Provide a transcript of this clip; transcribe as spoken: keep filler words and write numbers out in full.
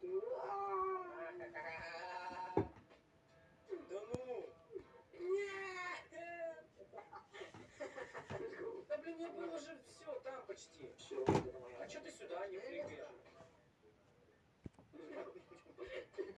Да ну! Нет! Да блин, не было же все там почти. Все, а что